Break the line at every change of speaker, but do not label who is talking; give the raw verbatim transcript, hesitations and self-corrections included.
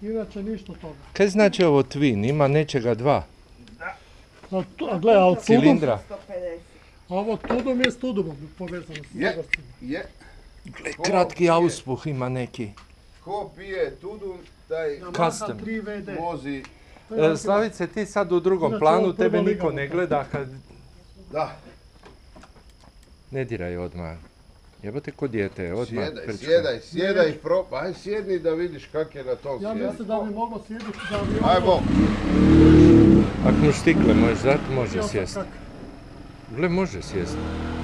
Inače ništa od toga.
Kaj znači ovo Twin? Ima nečega dva?
A, tu, a gledaj, ali tudum,
Cilindra.
a ovo tudum je s tudumom povezano s
Je,
završima.
je.
Gle, kratki auspuh ima neki.
Ko pije tudum, taj
Custom.
tri V D.
vozi.
To je
E, Slavice, ti sad u drugom
Inače,
planu,
ovo
tebe
prva
niko
liga.
ne gleda kad...
Da,
Ne diraj odmah. Jebote ko dijete, odmah.
sjedaj,
prečka.
sjedaj, sjedaj, pro... Aj sjedni da vidiš kak je na tom
Ja
sjediti.
mislim da bi moglo sjediti da bi
Aj
ovo...
bok.
Ako mu štikle možeš dati, može
Ja sam
sjesti.
kak-
Gle, može sjesti.